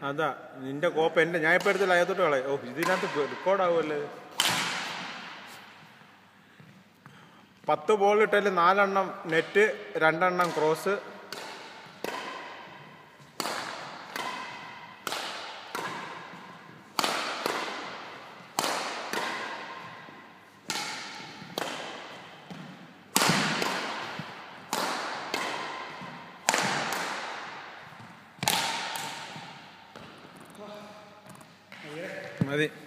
അതാ നിന്റെ കോപ്പ് എൻ്റെ ഞാൻ ഇപ്പം എടുത്തില്ല അകത്തോട്ട് കളയും. ഓ ഇതിനകത്ത് റെക്കോർഡാവുമല്ലേ. 10 ബോൾ ഇട്ടാൽ 4 എണ്ണം നെറ്റ്, 2 എണ്ണം ക്രോസ്. മതി.